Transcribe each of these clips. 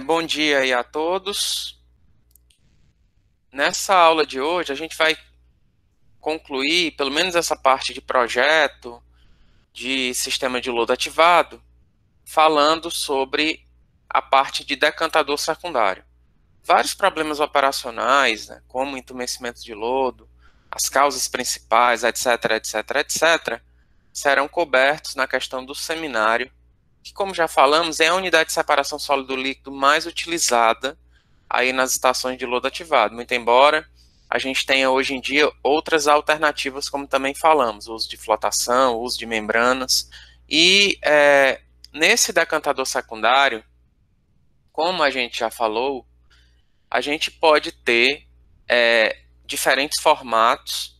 Bom dia aí a todos. Nessa aula de hoje, a gente vai concluir pelo menos essa parte de projeto de sistema de lodo ativado, falando sobre a parte de decantador secundário. Vários problemas operacionais, né, como entumecimento de lodo, as causas principais, etc, etc, etc, serão cobertos na questão do seminário, que, como já falamos, é a unidade de separação sólido-líquido mais utilizada aí nas estações de lodo ativado, muito embora a gente tenha hoje em dia outras alternativas, como também falamos, o uso de flotação, o uso de membranas, e nesse decantador secundário, como a gente já falou, a gente pode ter diferentes formatos,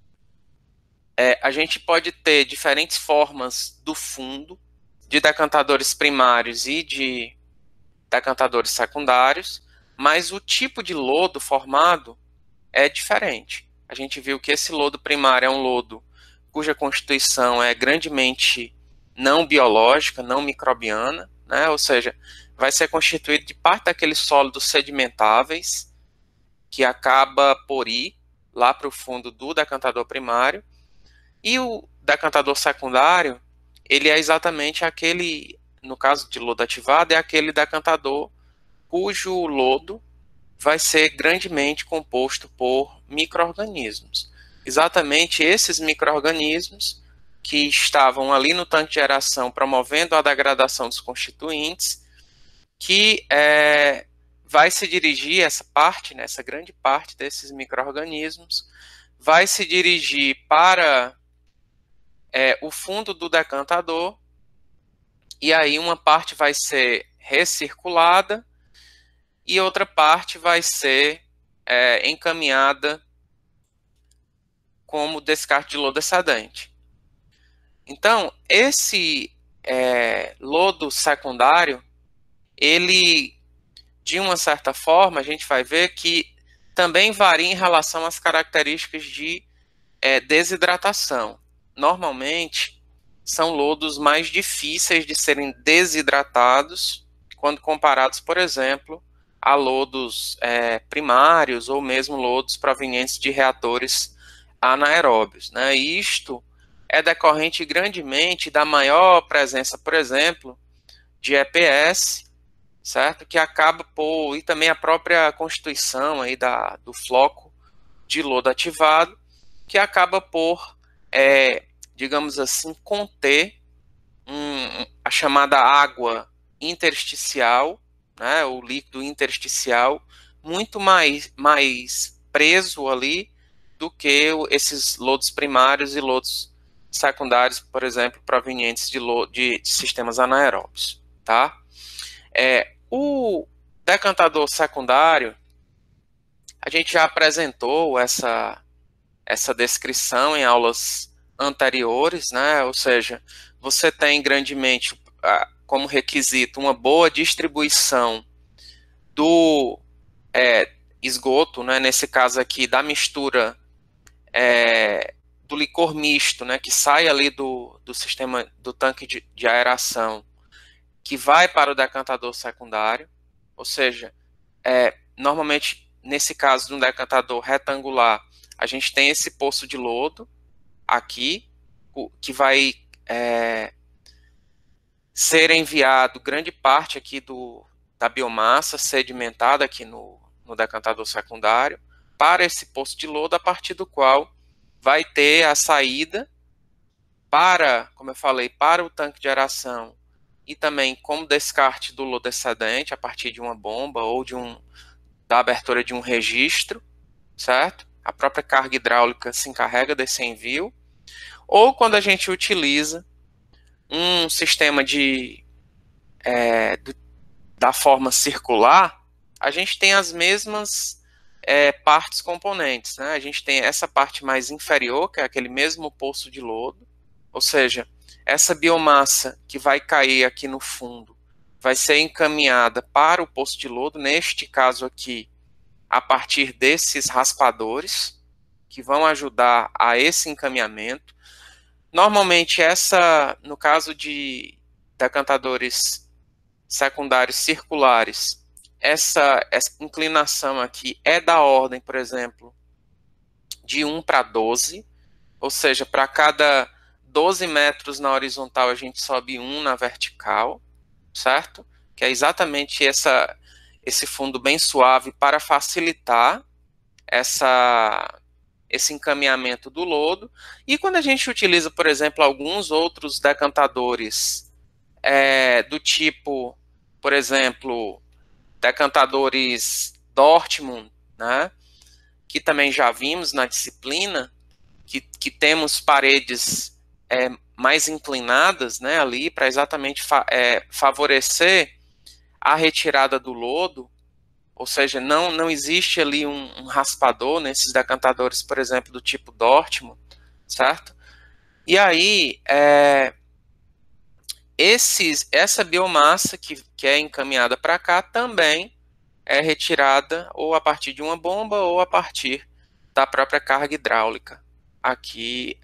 a gente pode ter diferentes formas do fundo, de decantadores primários e de decantadores secundários, mas o tipo de lodo formado é diferente. A gente viu que esse lodo primário é um lodo cuja constituição é grandemente não biológica, não microbiana, né? Ou seja, vai ser constituído de parte daqueles sólidos sedimentáveis que acaba por ir lá para o fundo do decantador primário. E o decantador secundário, ele é exatamente aquele, no caso de lodo ativado, é aquele decantador cujo lodo vai ser grandemente composto por micro-organismos. Exatamente esses micro-organismos que estavam ali no tanque de aeração promovendo a degradação dos constituintes, que vai se dirigir, essa parte, né, essa grande parte desses micro-organismos, vai se dirigir para o fundo do decantador, e aí uma parte vai ser recirculada, e outra parte vai ser encaminhada como descarte de lodo excedente. Então, esse lodo secundário, ele, de uma certa forma, a gente vai ver que também varia em relação às características de desidratação. Normalmente, são lodos mais difíceis de serem desidratados quando comparados, por exemplo, a lodos primários ou mesmo lodos provenientes de reatores anaeróbios, né? E isto é decorrente grandemente da maior presença, por exemplo, de EPS, certo? Que acaba por, e também a própria constituição aí do floco de lodo ativado, que acaba por, digamos assim, conter a chamada água intersticial, né, o líquido intersticial, muito mais preso ali do que esses lodos primários e lodos secundários, por exemplo, provenientes de sistemas anaeróbios. Tá? O decantador secundário, a gente já apresentou essa descrição em aulas anteriores, né? Ou seja, você tem grandemente como requisito uma boa distribuição do esgoto, né? Nesse caso aqui da mistura do licor misto, né? Que sai ali do sistema do tanque de aeração, que vai para o decantador secundário, ou seja, normalmente nesse caso de um decantador retangular, a gente tem esse poço de lodo aqui, que vai ser enviado grande parte aqui da biomassa sedimentada aqui no decantador secundário para esse poço de lodo, a partir do qual vai ter a saída para, como eu falei, para o tanque de aeração e também como descarte do lodo excedente a partir de uma bomba ou da abertura de um registro, certo? A própria carga hidráulica se encarrega desse envio. Ou quando a gente utiliza um sistema da forma circular, a gente tem as mesmas partes componentes, né? A gente tem essa parte mais inferior, que é aquele mesmo poço de lodo, ou seja, essa biomassa que vai cair aqui no fundo vai ser encaminhada para o poço de lodo, neste caso aqui, a partir desses raspadores, que vão ajudar a esse encaminhamento. Normalmente, no caso de decantadores secundários circulares, essa inclinação aqui é da ordem, por exemplo, de 1 para 12, ou seja, para cada 12 metros na horizontal a gente sobe 1 na vertical, certo? Que é exatamente esse fundo bem suave para facilitar esse encaminhamento do lodo. E quando a gente utiliza, por exemplo, alguns outros decantadores do tipo, por exemplo, decantadores Dortmund, né, que também já vimos na disciplina, que temos paredes mais inclinadas, né, ali para exatamente favorecer a retirada do lodo, ou seja, não existe ali um raspador nesses decantadores, por exemplo, do tipo Dortmund, certo? E aí, essa biomassa que é encaminhada para cá também é retirada ou a partir de uma bomba ou a partir da própria carga hidráulica aqui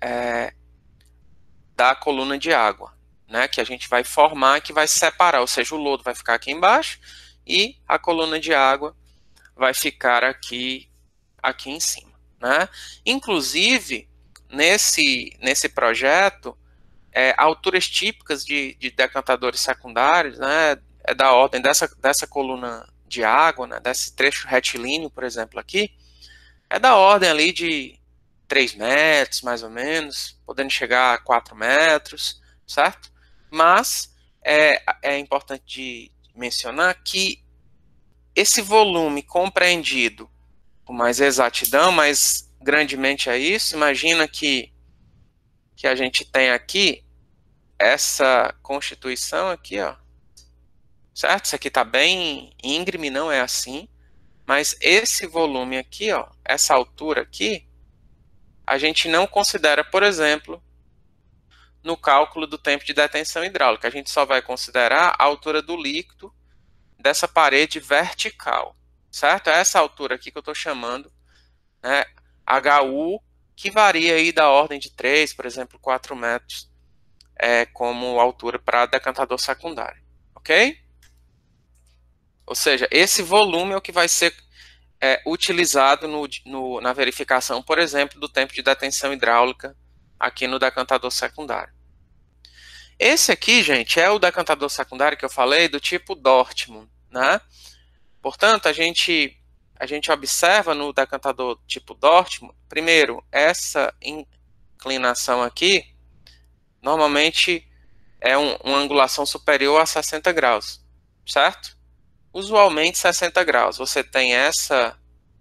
da coluna de água, né, que a gente vai formar, que vai separar, ou seja, o lodo vai ficar aqui embaixo e a coluna de água vai ficar aqui em cima, né? Inclusive, nesse projeto, alturas típicas de decantadores secundários, né, é da ordem dessa coluna de água, né, desse trecho retilíneo, por exemplo, aqui, é da ordem ali de 3 metros, mais ou menos, podendo chegar a 4 metros, certo? Mas é importante mencionar que esse volume compreendido com mais exatidão, mas grandemente é isso, imagina que a gente tem aqui essa constituição aqui, ó, certo? Isso aqui está bem íngreme, não é assim, mas esse volume aqui, ó, essa altura aqui, a gente não considera, por exemplo, no cálculo do tempo de detenção hidráulica. A gente só vai considerar a altura do líquido dessa parede vertical, certo? É essa altura aqui que eu estou chamando, né, HU, que varia aí da ordem de 3, por exemplo, 4 metros, como altura para decantador secundário, ok? Ou seja, esse volume é o que vai ser utilizado na verificação, por exemplo, do tempo de detenção hidráulica aqui no decantador secundário. Esse aqui, gente, é o decantador secundário que eu falei, do tipo Dortmund, né? Portanto, a gente observa no decantador tipo Dortmund, primeiro, essa inclinação aqui, normalmente é uma angulação superior a 60 graus, certo? Usualmente 60 graus. Você tem essa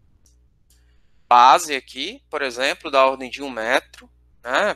base aqui, por exemplo, da ordem de 1 metro, né?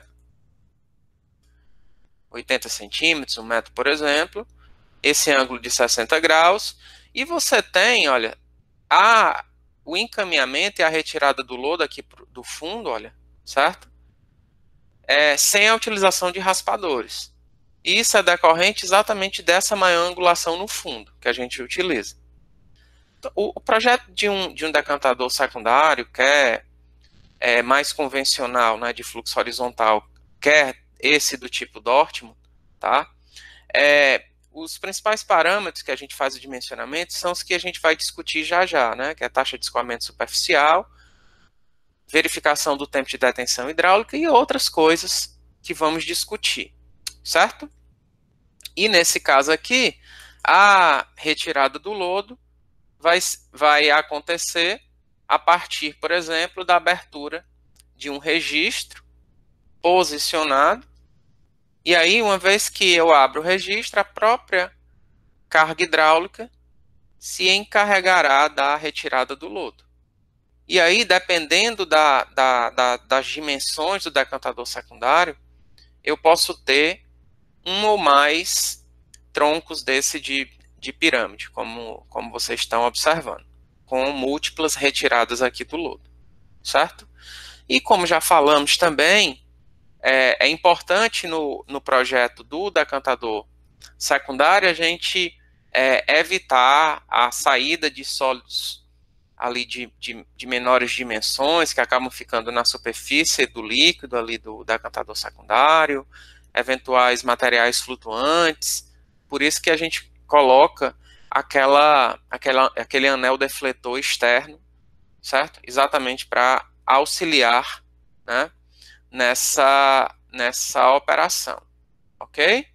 80 centímetros, 1 metro, por exemplo. Esse ângulo de 60 graus. E você tem, olha, o encaminhamento e a retirada do lodo aqui do fundo, olha, certo? Sem a utilização de raspadores. E isso é decorrente exatamente dessa maior angulação no fundo que a gente utiliza. O projeto de um decantador secundário, que é mais convencional, né, de fluxo horizontal, que é esse do tipo Dortmund, tá? Os principais parâmetros que a gente faz o dimensionamento são os que a gente vai discutir já, né? Que é a taxa de escoamento superficial, verificação do tempo de detenção hidráulica e outras coisas que vamos discutir, certo? E nesse caso aqui, a retirada do lodo vai acontecer a partir, por exemplo, da abertura de um registro posicionado. E aí, uma vez que eu abro o registro, a própria carga hidráulica se encarregará da retirada do lodo. E aí, dependendo das dimensões do decantador secundário, eu posso ter um ou mais troncos desse de pirâmide, como vocês estão observando, com múltiplas retiradas aqui do lodo, certo? E como já falamos também, é importante no projeto do decantador secundário a gente evitar a saída de sólidos ali de menores dimensões que acabam ficando na superfície do líquido ali do decantador secundário, eventuais materiais flutuantes. Por isso que a gente coloca aquele anel defletor externo, certo? Exatamente para auxiliar, né, nessa operação, ok?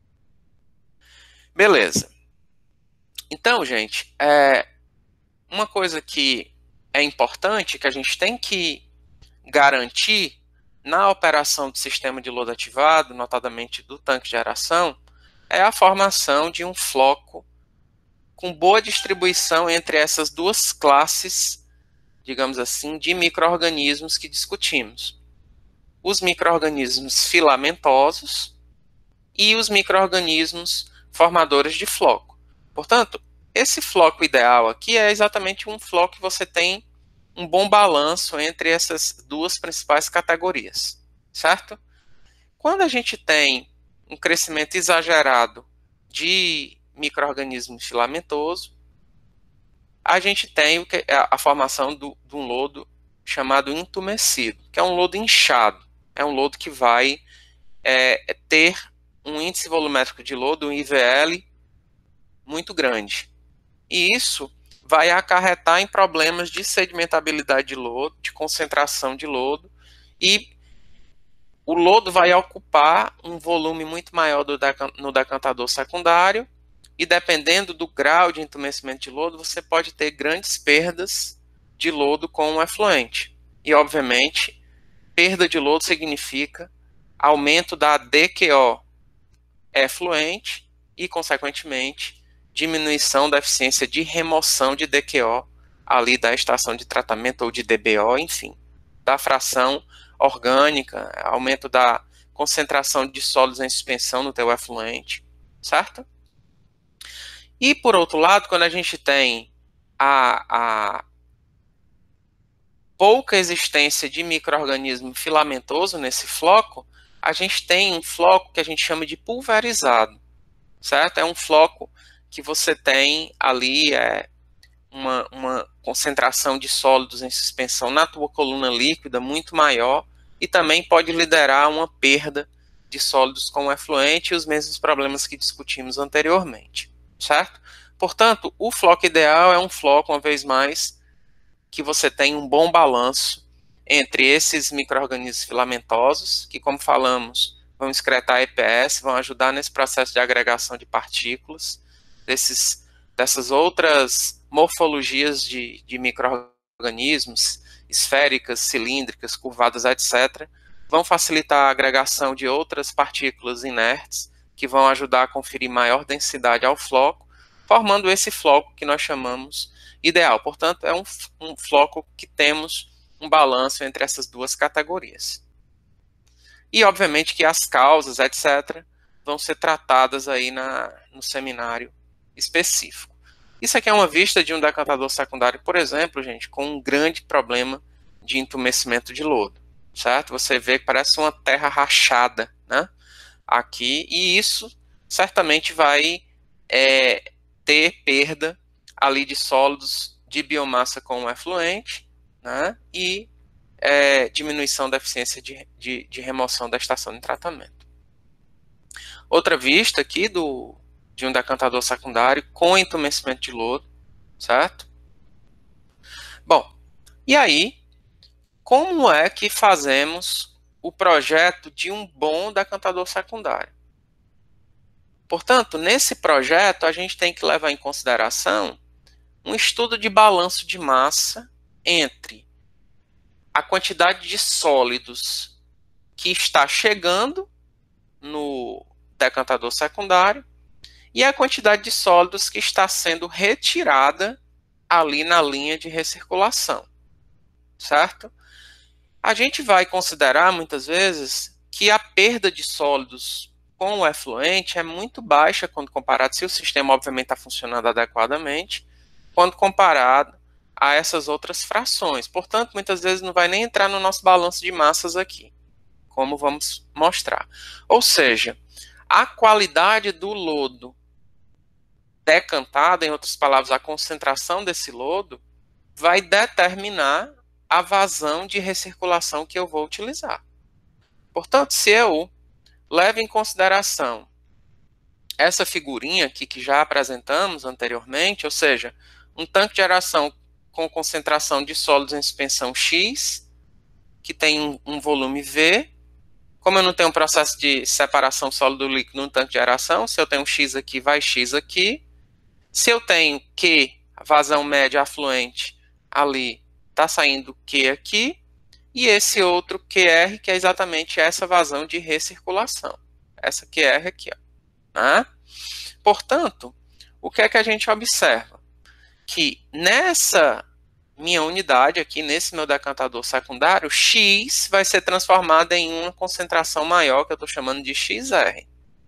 Beleza. Então, gente, uma coisa que é importante, que a gente tem que garantir na operação do sistema de lodo ativado, notadamente do tanque de aeração, é a formação de um floco com boa distribuição entre essas duas classes, digamos assim, de micro-organismos que discutimos. Os micro-organismos filamentosos e os micro-organismos formadores de floco. Portanto, esse floco ideal aqui é exatamente um floco que você tem um bom balanço entre essas duas principais categorias, certo? Quando a gente tem um crescimento exagerado de micro-organismo filamentoso, a gente tem a formação de um lodo chamado entumecido, que é um lodo inchado. É um lodo que vai ter um índice volumétrico de lodo, um IVL, muito grande. E isso vai acarretar em problemas de sedimentabilidade de lodo, de concentração de lodo, e o lodo vai ocupar um volume muito maior no decantador secundário, e dependendo do grau de entumecimento de lodo, você pode ter grandes perdas de lodo com o efluente. E, obviamente, perda de lodo significa aumento da DQO efluente e, consequentemente, diminuição da eficiência de remoção de DQO ali da estação de tratamento ou de DBO, enfim, da fração orgânica, aumento da concentração de sólidos em suspensão no teu efluente, certo? E, por outro lado, quando a gente tem a pouca existência de micro-organismo filamentoso nesse floco, a gente tem um floco que a gente chama de pulverizado, certo? É um floco que você tem ali uma concentração de sólidos em suspensão na tua coluna líquida muito maior e também pode liderar uma perda de sólidos com efluente e os mesmos problemas que discutimos anteriormente, certo? Portanto, o floco ideal é um floco, uma vez mais, que você tem um bom balanço entre esses micro-organismos filamentosos, que, como falamos, vão excretar EPS, vão ajudar nesse processo de agregação de partículas, dessas outras morfologias de micro-organismos, esféricas, cilíndricas, curvadas, etc., vão facilitar a agregação de outras partículas inertes, que vão ajudar a conferir maior densidade ao floco, formando esse floco que nós chamamos ideal. Portanto, é um floco que temos um balanço entre essas duas categorias. E, obviamente, que as causas, etc., vão ser tratadas aí no seminário específico. Isso aqui é uma vista de um decantador secundário, por exemplo, gente, com um grande problema de entumecimento de lodo, certo? Você vê que parece uma terra rachada, né? Aqui, e isso certamente vai ter perda ali de sólidos de biomassa com o efluente, né? E diminuição da eficiência de remoção da estação de tratamento. Outra vista aqui de um decantador secundário com entumecimento de lodo, certo? Bom, e aí, como é que fazemos o projeto de um bom decantador secundário? Portanto, nesse projeto, a gente tem que levar em consideração um estudo de balanço de massa entre a quantidade de sólidos que está chegando no decantador secundário e a quantidade de sólidos que está sendo retirada ali na linha de recirculação, certo? A gente vai considerar, muitas vezes, que a perda de sólidos com o efluente é muito baixa quando comparado, se o sistema, obviamente, está funcionando adequadamente, quando comparado a essas outras frações. Portanto, muitas vezes não vai nem entrar no nosso balanço de massas aqui, como vamos mostrar. Ou seja, a qualidade do lodo decantado, em outras palavras, a concentração desse lodo, vai determinar a vazão de recirculação que eu vou utilizar. Portanto, se eu levo em consideração essa figurinha aqui que já apresentamos anteriormente, ou seja, um tanque de aeração com concentração de sólidos em suspensão X, que tem um volume V. Como eu não tenho um processo de separação sólido-líquido no tanque de aeração, se eu tenho X aqui, vai X aqui. Se eu tenho Q, vazão média afluente, ali está saindo Q aqui. E esse outro QR, que é exatamente essa vazão de recirculação. Essa QR aqui, ó. Né? Portanto, o que é que a gente observa? Que nessa minha unidade aqui, nesse meu decantador secundário, X vai ser transformado em uma concentração maior, que eu estou chamando de XR.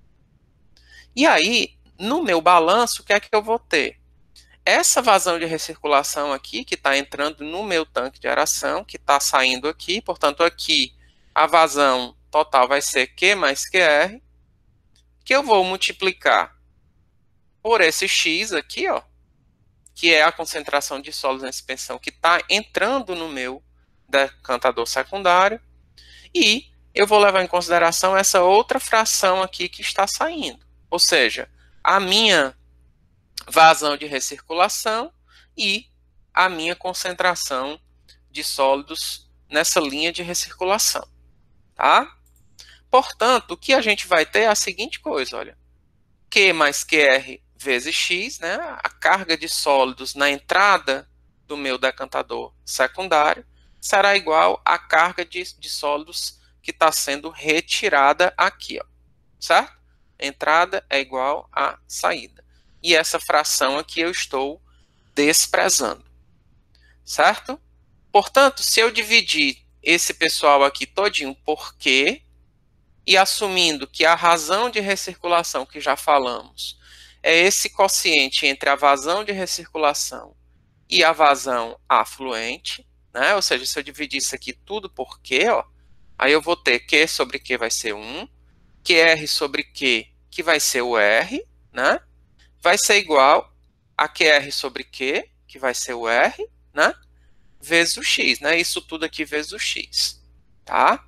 E aí, no meu balanço, o que é que eu vou ter? Essa vazão de recirculação aqui, que está entrando no meu tanque de aeração, que está saindo aqui, portanto, aqui a vazão total vai ser Q mais QR, que eu vou multiplicar por esse X aqui, ó, que é a concentração de sólidos em suspensão que está entrando no meu decantador secundário, e eu vou levar em consideração essa outra fração aqui que está saindo, ou seja, a minha vazão de recirculação e a minha concentração de sólidos nessa linha de recirculação, tá? Portanto, o que a gente vai ter é a seguinte coisa, olha, Q mais QR vezes X, né, a carga de sólidos na entrada do meu decantador secundário será igual à carga de sólidos que está sendo retirada aqui, ó, certo? Entrada é igual a saída. E essa fração aqui eu estou desprezando, certo? Portanto, se eu dividir esse pessoal aqui todinho por Q, e assumindo que a razão de recirculação que já falamos é esse quociente entre a vazão de recirculação e a vazão afluente, né? Ou seja, se eu dividir isso aqui tudo por Q, ó, aí eu vou ter Q sobre Q vai ser 1, QR sobre Q, que vai ser o R, né? Vai ser igual a QR sobre Q, que vai ser o R, né? Vezes o X, né? Isso tudo aqui vezes o X, tá?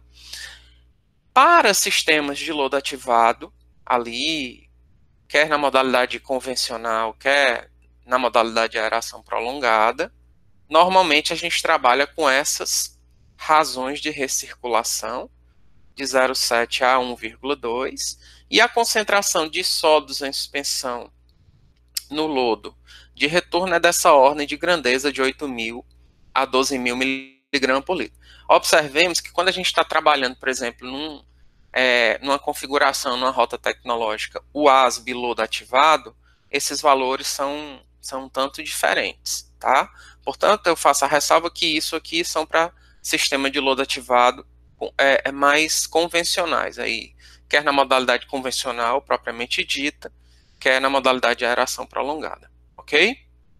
Para sistemas de lodo ativado, ali, quer na modalidade convencional, quer na modalidade de aeração prolongada, normalmente a gente trabalha com essas razões de recirculação, de 0,7 a 1,2, e a concentração de sólidos em suspensão no lodo de retorno é dessa ordem de grandeza de 8.000 a 12.000 miligramas por litro. Observemos que quando a gente está trabalhando, por exemplo, numa configuração, numa rota tecnológica, o ASB lodo ativado, esses valores são um tanto diferentes, tá? Portanto, eu faço a ressalva que isso aqui são para sistema de lodo ativado mais convencionais, aí, quer na modalidade convencional, propriamente dita, quer na modalidade de aeração prolongada, ok?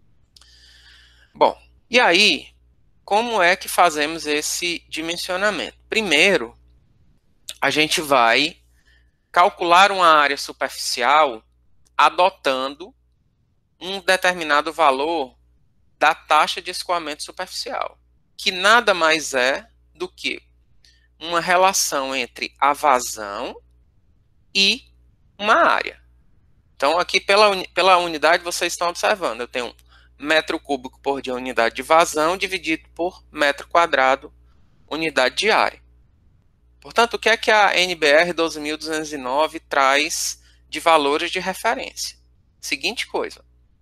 Bom, e aí, como é que fazemos esse dimensionamento? Primeiro, a gente vai calcular uma área superficial adotando um determinado valor da taxa de escoamento superficial, que nada mais é do que uma relação entre a vazão e uma área. Então, aqui pela unidade, vocês estão observando, eu tenho metro cúbico por dia unidade de vazão, dividido por metro quadrado unidade de área. Portanto, o que é que a NBR 12.209 traz de valores de referência? Seguinte coisa,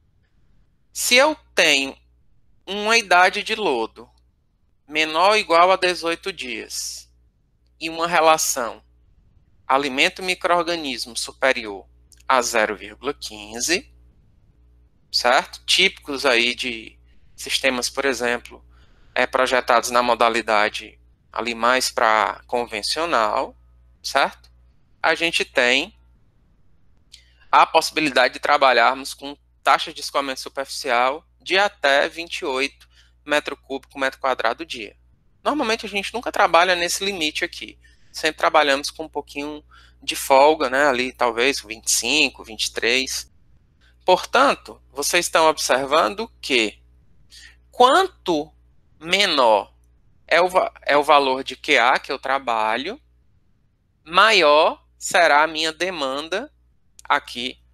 se eu tenho uma idade de lodo menor ou igual a 18 dias e uma relação alimento micro-organismo superior a 0,15, certo? Típicos aí de sistemas, por exemplo, projetados na modalidade ali mais para convencional, certo? A gente tem a possibilidade de trabalharmos com taxa de escoamento superficial de até 28 metro cúbico metro quadrado dia. Normalmente a gente nunca trabalha nesse limite aqui. Sempre trabalhamos com um pouquinho de folga, né? Ali talvez 25, 23. Portanto, vocês estão observando que quanto menor é o valor de QA que eu trabalho, maior será a minha demanda aqui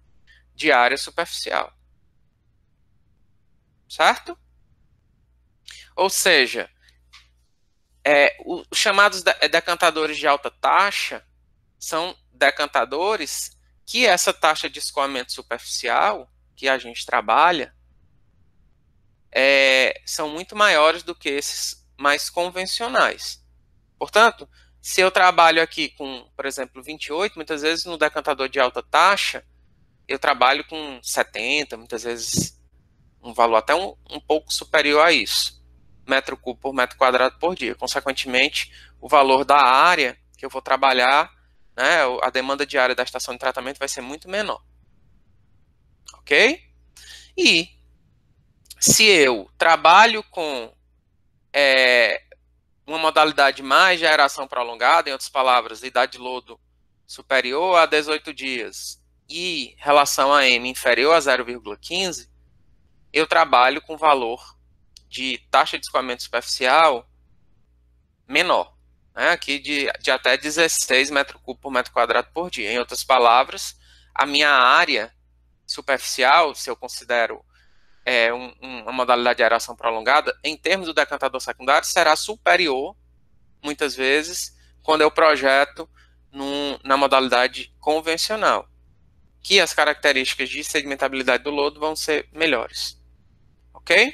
de área superficial. Certo? Ou seja, os chamados decantadores de alta taxa são decantadores que essa taxa de escoamento superficial que a gente trabalha são muito maiores do que esses mais convencionais. Portanto, se eu trabalho aqui com, por exemplo, 28, muitas vezes no decantador de alta taxa, eu trabalho com 70, muitas vezes um valor até um pouco superior a isso, metro cubo por metro quadrado por dia. Consequentemente, o valor da área que eu vou trabalhar, né, a demanda diária da estação de tratamento vai ser muito menor. Ok? E se eu trabalho com uma modalidade mais de aeração prolongada, em outras palavras, idade de lodo superior a 18 dias e relação a M inferior a 0,15, eu trabalho com valor de taxa de escoamento superficial menor, né? Aqui de até 16 metros cúbicos por metro quadrado por dia. Em outras palavras, a minha área superficial, se eu considero uma modalidade de aeração prolongada, em termos do decantador secundário, será superior, muitas vezes, quando eu projeto na modalidade convencional, que as características de sedimentabilidade do lodo vão ser melhores. Ok?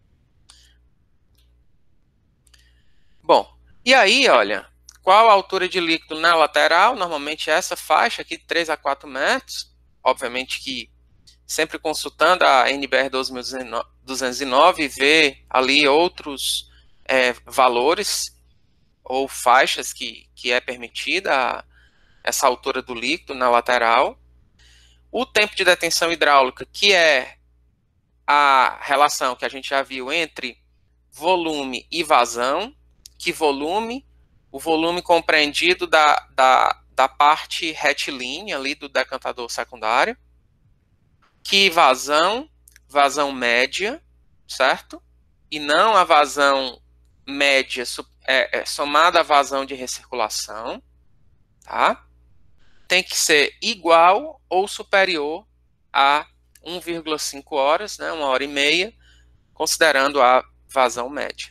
Bom, e aí, olha, qual a altura de líquido na lateral? Normalmente essa faixa aqui, 3 a 4 metros, obviamente que sempre consultando a NBR 12209 e ver ali outros valores ou faixas que é permitida essa altura do líquido na lateral. O tempo de detenção hidráulica, que é a relação que a gente já viu entre volume e vazão, que o volume compreendido da parte retilínea ali do decantador secundário, que vazão média, certo? E não a vazão média somada à vazão de recirculação, tá? Tem que ser igual ou superior a 1,5 horas, né, 1 hora e meia, considerando a vazão média.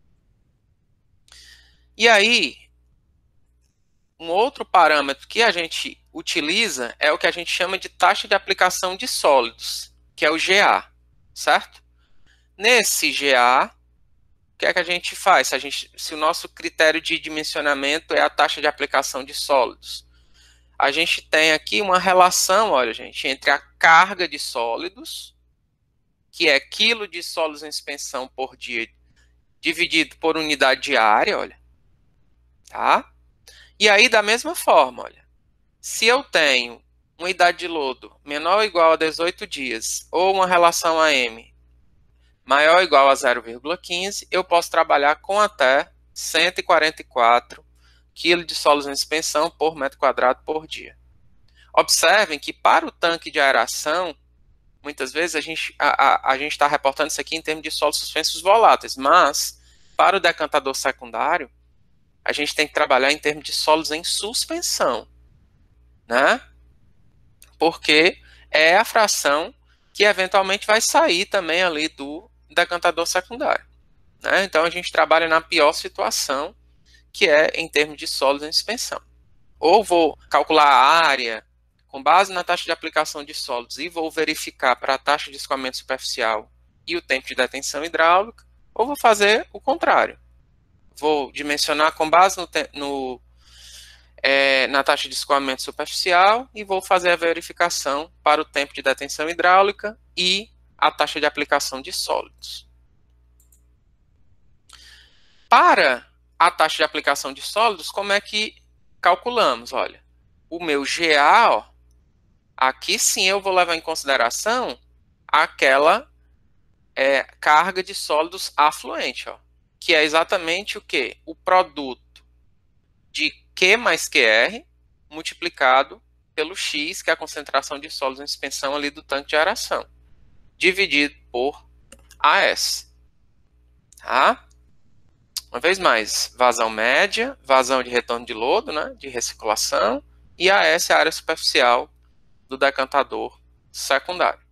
E aí, um outro parâmetro que a gente utiliza é o que a gente chama de taxa de aplicação de sólidos, que é o GA, certo? Nesse GA, o que é que a gente faz? Se o nosso critério de dimensionamento é a taxa de aplicação de sólidos, a gente tem aqui uma relação, olha, gente, entre a carga de sólidos, que é quilo de sólidos em suspensão por dia, dividido por unidade de área, olha, tá? E aí, da mesma forma, olha, se eu tenho uma idade de lodo menor ou igual a 18 dias, ou uma relação AM maior ou igual a 0,15, eu posso trabalhar com até 144 kg de sólidos em suspensão por metro quadrado por dia. Observem que para o tanque de aeração, muitas vezes a gente está reportando isso aqui em termos de sólidos suspensos voláteis, mas para o decantador secundário, a gente tem que trabalhar em termos de sólidos em suspensão, né? Porque é a fração que eventualmente vai sair também ali do decantador secundário, né? Então a gente trabalha na pior situação, que é em termos de sólidos em suspensão. Ou vou calcular a área com base na taxa de aplicação de sólidos e vou verificar para a taxa de escoamento superficial e o tempo de detenção hidráulica, ou vou fazer o contrário. Vou dimensionar com base na taxa de escoamento superficial e vou fazer a verificação para o tempo de detenção hidráulica e a taxa de aplicação de sólidos. Para a taxa de aplicação de sólidos, como é que calculamos? Olha, o meu GA, ó, aqui sim eu vou levar em consideração aquela carga de sólidos afluente, ó, que é exatamente o quê? O produto de Q mais QR multiplicado pelo X, que é a concentração de sólidos em suspensão ali do tanque de aeração, dividido por AS. Tá? Uma vez mais, vazão média, vazão de retorno de lodo, né, de recirculação, e AS é a área superficial do decantador secundário.